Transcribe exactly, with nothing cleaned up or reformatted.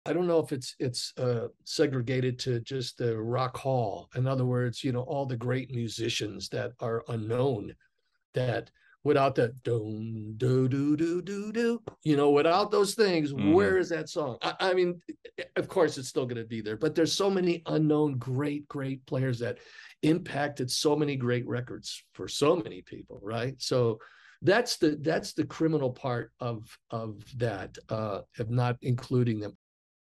I don't know if it's it's uh, segregated to just the rock hall. In other words, you know, all the great musicians that are unknown, that without the do do do do do do, you know, without those things, Hmm. where is that song? I, I mean, of course, it's still going to be there, but there's so many unknown great great players that impacted so many great records for so many people, right? So that's the that's the criminal part of of that, uh, of not including them.